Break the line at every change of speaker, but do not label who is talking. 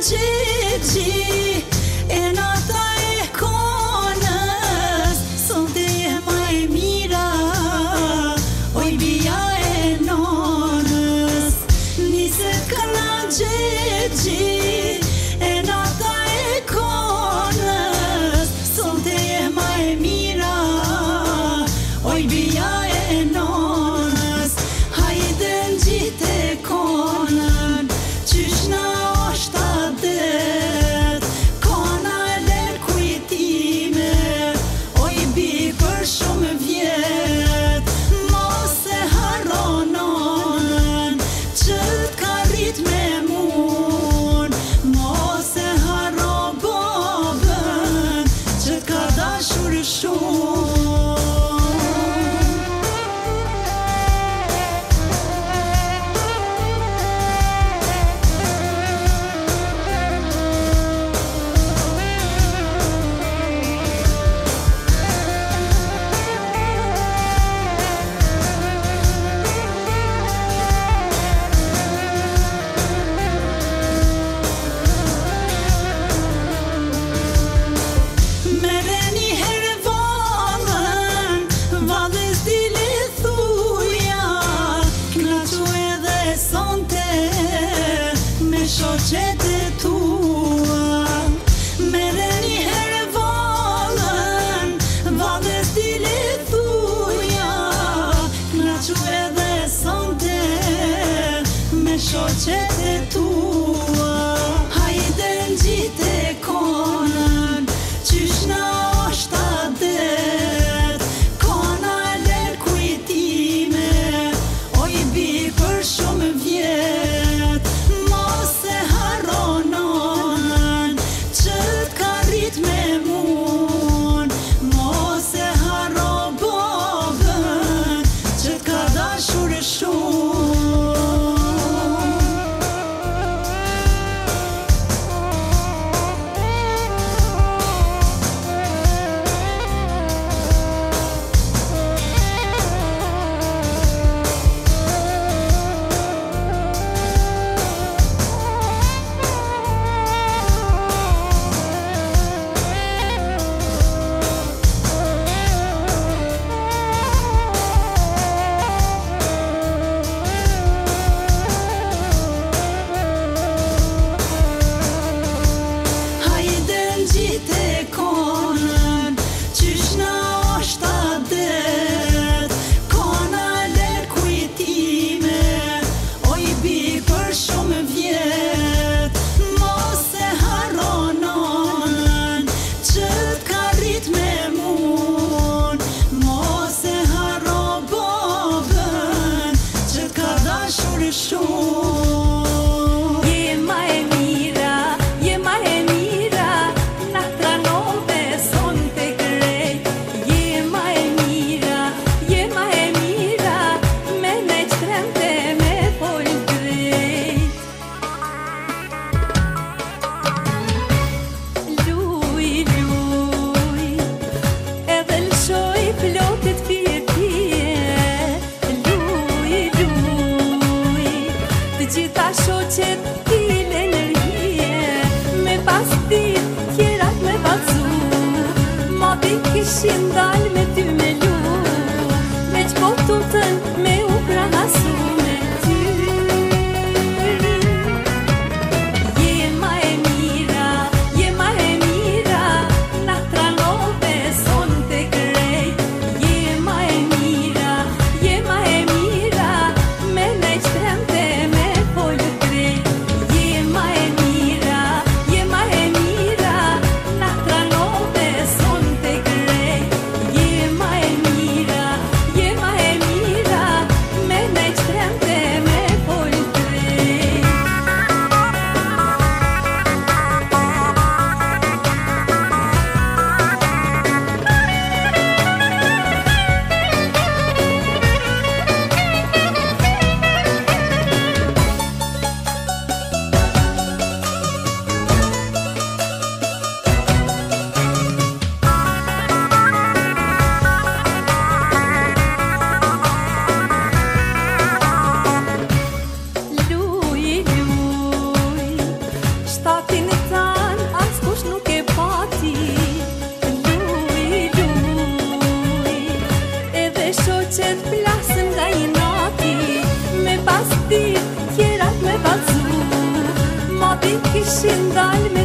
gjegji e nata e konës, sonte je ma e mira, oj bia e nonës. Niset këna gjegji e nata e konës, sonte je ma e mira, oj bia e nonës. Hajde ngjite konën, qysh na është adet, kona e len kujtime, oj bi për shumë vjet. Mos e harro nonën, që t'ka rrit me mun, mos e harro babën, që t'ka dashur shumë. Shoqet e tua, mere një herë vallën, valles dile thuja, knaqu edhe sonte me shoqet e tua. Hajde ngjite konën, qysh na është adet, kona e len kujtime, oj bi për shumë vjet. Me mun, mos e harro babën, që t'ka dashur shumë. Ngjite konën, qysh na është adet, kona e len kujtime, oj bi për shumë vjet. Mos e harro nonën, që t'ka rrit me mun, mos e harro babën, që t'ka dashur shumë. Gjitha shoqet t'ile nërhije, me pas dit tjerat me valzu, ma di kishin dal me ty me lu, me qpo tutën me u pranasu me ty. Je ma e mira, na tranove son te krejt. Je ma e mira, me ne qtremte me
Je
kishin dal me